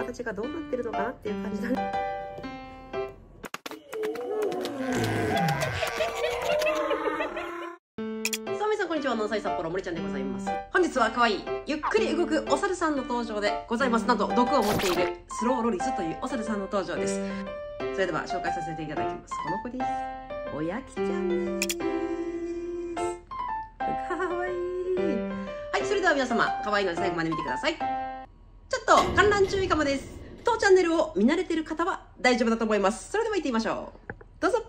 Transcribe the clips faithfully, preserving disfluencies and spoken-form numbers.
形がどうなってるのかなっていう感じだね。こんにちは、ノンサイ札幌森ちゃんでございます。本日は可愛いゆっくり動くお猿さんの登場でございます。なんと毒を持っているスローロリスというお猿さんの登場です。それでは紹介させていただきます。この子です。おやきちゃんです。かわいい。はい、それでは皆様可愛いので最後まで見てください。ちょっと観覧注意かもです。当チャンネルを見慣れてる方は大丈夫だと思います。それでは行ってみましょう。どうぞ。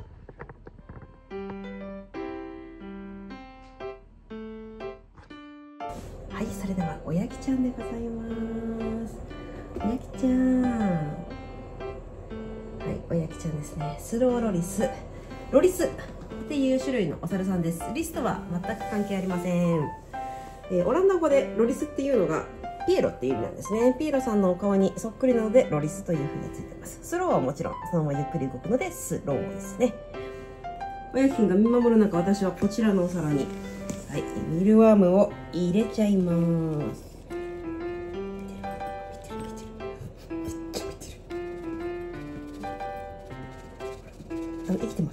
はい、それではおやきちゃんでございます。おやきちゃん。はい、おやきちゃんですね。スローロリス。ロリスっていう種類のお猿さんです。リスとは全く関係ありません。えー、オランダ語でロリスっていうのがピエロっていう意味なんですね。ピエロさんのお顔にそっくりなのでロリスという風についてます。スローはもちろんそのままゆっくり動くのでスローですね。おやきくんが見守る中、私はこちらのお皿にはい、ミルワームを入れちゃいます。あの生きてます。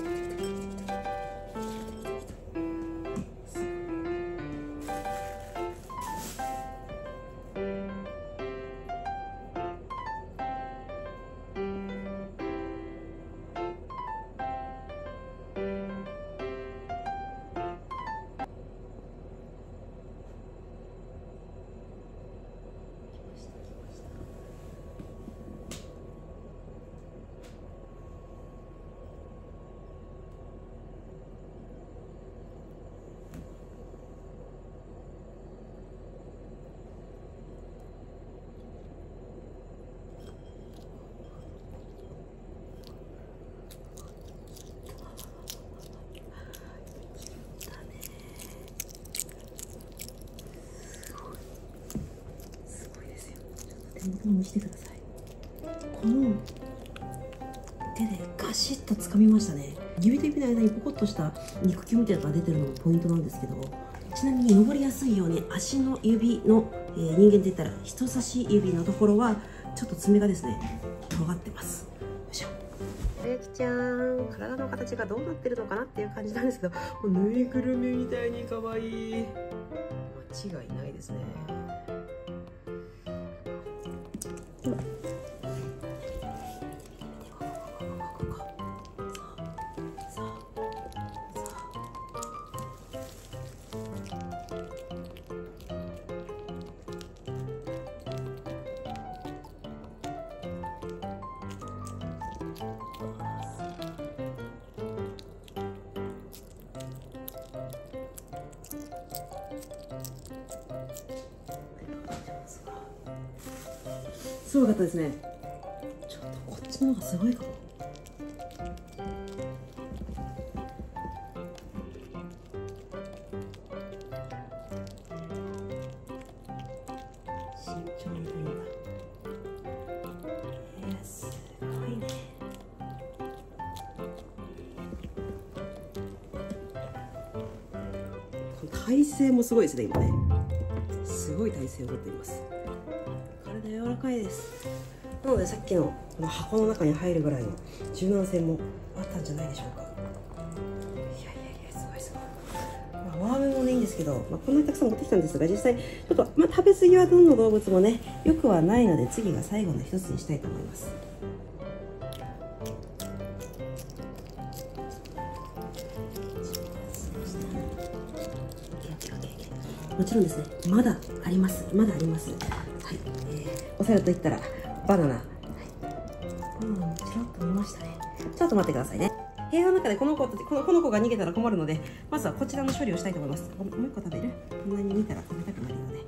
手元に見せてください。この手でガシッと掴みましたね。指と指の間にポコッとした肉球みたいなのが出てるのもポイントなんですけど、ちなみに登りやすいように足の指の、えー、人間で言ったら人差し指のところはちょっと爪がですね尖ってます。よいしょ。おやきちゃん、体の形がどうなってるのかなっていう感じなんですけど、ぬいぐるみみたいに可愛い。間違いないですね。すごかったですね。ちょっとこっちの方がすごいかも。慎重に取るんだ。えー、すごいね。体勢もすごいですね、今ね。すごい体勢をとっています。体柔らかいです。なのでさっきのこの箱の中に入るぐらいの柔軟性もあったんじゃないでしょうか。いやいやいや、すごいすごい。まあ、ワームもねいいんですけど、まあ、こんなにたくさん持ってきたんですが、実際ちょっと、まあ、食べ過ぎはどの動物もねよくはないので、次が最後の一つにしたいと思います。もちろんですね、まだあります。まだあります。はい、えー、お皿といったらバナナ。はい、バナナもちらっと見ましたね。ちょっと待ってくださいね。部屋の中でこの子とこのこの子が逃げたら困るので、まずはこちらの処理をしたいと思います。もう一個食べる？こんなに見たら食べたくなるので。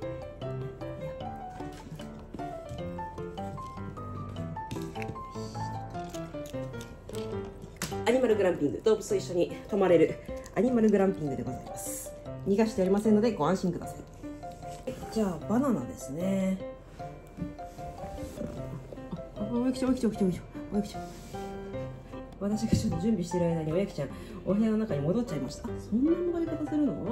アニマルグランピング、動物と一緒に泊まれるアニマルグランピングでございます。逃がしておりませんのでご安心ください。じゃあバナナですね。あ、おやきちゃん、おやきちゃん、おやきちゃん、おやきちゃん。私がちょっと準備してる間におやきちゃんお部屋の中に戻っちゃいました。あ、そんな戻り方するの？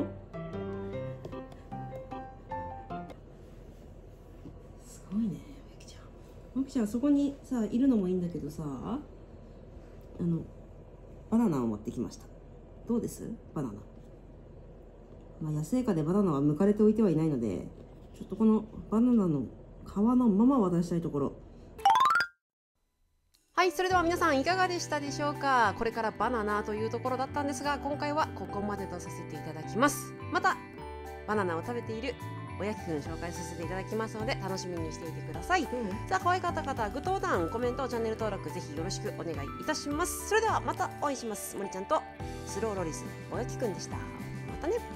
すごいね、おやきちゃん。 マキちゃんそこにさいるのもいいんだけどさ、あのバナナを持ってきました。どうですバナナ。まあ、野生下でバナナは剥かれておいてはいないので、ちょっとこのバナナの皮のまま渡したいところ。 はい、それでは皆さんいかがでしたでしょうか。これからバナナというところだったんですが、今回はここまでとさせていただきます。またバナナを食べているおやきくん紹介させていただきますので、楽しみにしていてください。うん、さあ可愛かった方、グッドボタン、コメント、チャンネル登録ぜひよろしくお願いいたします。それではまたお会いします。森ちゃんとスローロリスおやきくんでした。またね。